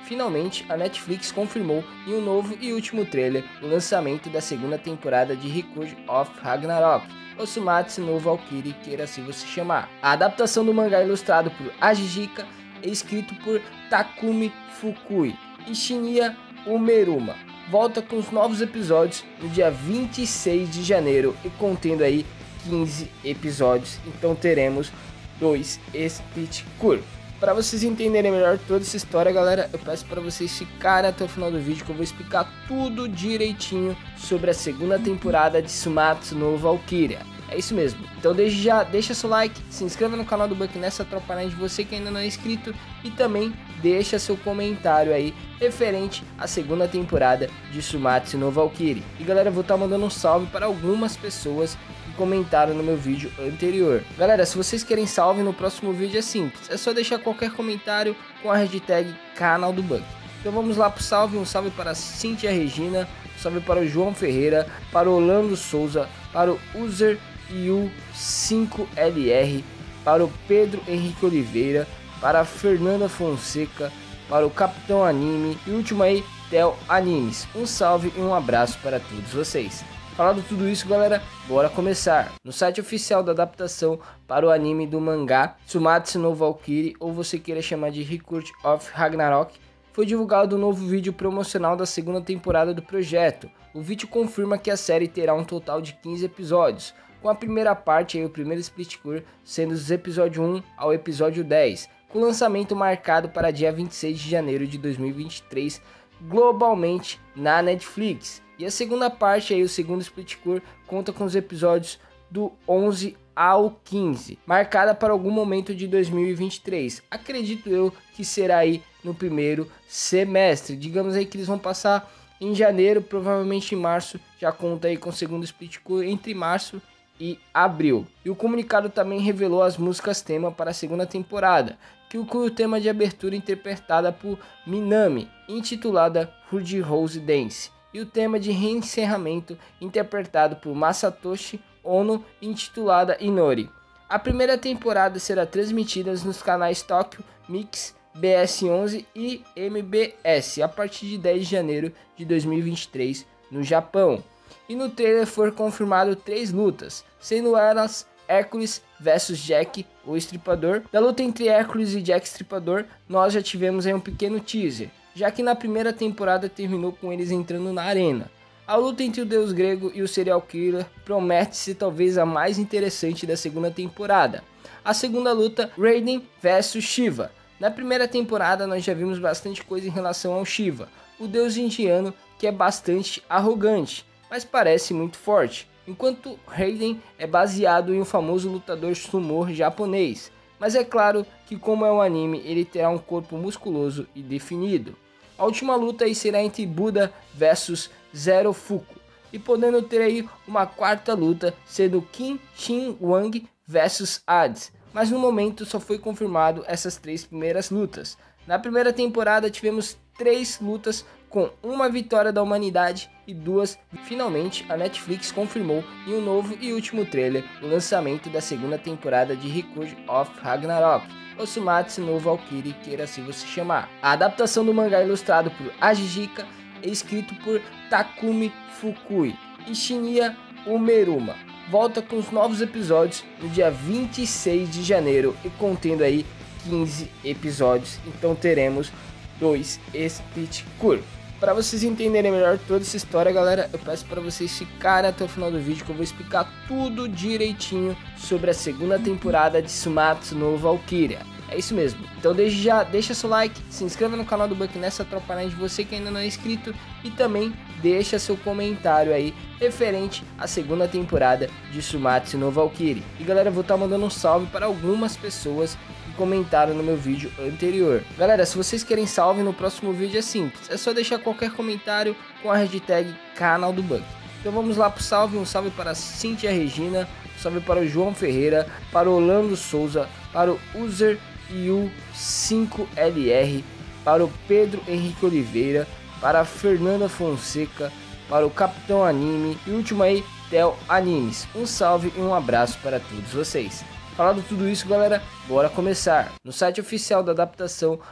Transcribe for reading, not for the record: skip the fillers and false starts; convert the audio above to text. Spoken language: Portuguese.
Finalmente, a Netflix confirmou em um novo e último trailer o lançamento da segunda temporada de Record of Ragnarok, ou Sumatsu no Valkyrie, queira assim você chamar. A adaptação do mangá ilustrado por Ajijika é escrito por Takumi Fukui e Shinya Umeruma. Volta com os novos episódios no dia 26 de janeiro e contendo aí 15 episódios, então teremos 2 split curto. Para vocês entenderem melhor toda essa história, galera, eu peço para vocês ficarem até o final do vídeo que eu vou explicar tudo direitinho sobre a segunda temporada de Sumatsu no Valkyria. É isso mesmo. Então desde já, deixa seu like, se inscreva no canal do Buck nessa tropa de você que ainda não é inscrito e também deixa seu comentário aí referente à segunda temporada de Sumatsu no Valkyrie. E galera, eu vou estar mandando um salve para algumas pessoas que comentaram no meu vídeo anterior. Galera, se vocês querem salve no próximo vídeo é simples, é só deixar qualquer comentário com a hashtag canal do Buck. Então vamos lá pro salve, um salve para a Cíntia Regina, um salve para o João Ferreira, para o Orlando Souza, para o User IU5LR, para o Pedro Henrique Oliveira, para a Fernanda Fonseca, para o Capitão Anime e último aí, Tel Animes. Um salve e um abraço para todos vocês. Falado tudo isso, galera, bora começar. No site oficial da adaptação para o anime do mangá Sumatsu no Valkyrie, ou você queira chamar de Record of Ragnarok, foi divulgado um novo vídeo promocional da segunda temporada do projeto. O vídeo confirma que a série terá um total de 15 episódios, com a primeira parte, o primeiro split core, sendo dos episódio 1 ao episódio 10, com lançamento marcado para dia 26 de janeiro de 2023, globalmente na Netflix. E a segunda parte, o segundo split core, conta com os episódios do 11 ao 15, marcada para algum momento de 2023. Acredito eu que será aí no primeiro semestre, digamos aí que eles vão passar em janeiro, provavelmente em março, já conta aí com o segundo split core entre março e abril. E o comunicado também revelou as músicas tema para a segunda temporada, que inclui o tema de abertura interpretada por Minami, intitulada Rudy Rose Dance, e o tema de reencerramento interpretado por Masatoshi Ono, intitulada Inori. A primeira temporada será transmitida nos canais Tokyo Mix, BS11 e MBS a partir de 10 de janeiro de 2023 no Japão. E no trailer foram confirmadas 3 lutas, sendo elas Hércules vs Jack, o Estripador. Da luta entre Hércules e Jack Estripador, nós já tivemos aí um pequeno teaser, já que na primeira temporada terminou com eles entrando na arena. A luta entre o deus grego e o serial killer promete ser talvez a mais interessante da segunda temporada. A segunda luta, Raiden vs Shiva. Na primeira temporada nós já vimos bastante coisa em relação ao Shiva, o deus indiano que é bastante arrogante, mas parece muito forte, enquanto Raiden é baseado em um famoso lutador sumô japonês, mas é claro que como é um anime ele terá um corpo musculoso e definido. A última luta aí será entre Buda vs Zero Fuku, e podendo ter aí uma quarta luta sendo Kim Shin Wang vs Hades, mas no momento só foi confirmado essas 3 primeiras lutas. Na primeira temporada tivemos 3 lutas com uma vitória da humanidade e 2. Finalmente, a Netflix confirmou em um novo e último trailer o lançamento da segunda temporada de Record of Ragnarok, ou Sumatsu no Valkyrie, queira assim você chamar. A adaptação do mangá ilustrado por Ajijika é escrito por Takumi Fukui e Shinya Umeruma. Volta com os novos episódios no dia 26 de janeiro e contendo aí 15 episódios, então teremos 2 split curto. Para vocês entenderem melhor toda essa história, galera, eu peço para vocês ficarem até o final do vídeo que eu vou explicar tudo direitinho sobre a segunda temporada de Sumatsu no Valkyria. É isso mesmo. Então desde já, deixa seu like, se inscreva no canal do Buck nessa tropa de você que ainda não é inscrito e também deixa seu comentário aí referente à segunda temporada de Sumatsu no Valkyrie. E galera, eu vou estar mandando um salve para algumas pessoas que comentaram no meu vídeo anterior. Galera, se vocês querem salve no próximo vídeo é simples, é só deixar qualquer comentário com a hashtag canal do Buck. Então vamos lá pro salve, um salve para a Cíntia Regina, um salve para o João Ferreira, para o Orlando Souza, para o User IU5LR, para o Pedro Henrique Oliveira, para a Fernanda Fonseca, para o Capitão Anime e último aí, Tel Animes. Um salve e um abraço para todos vocês. Falado tudo isso, galera, bora começar. No site oficial da adaptação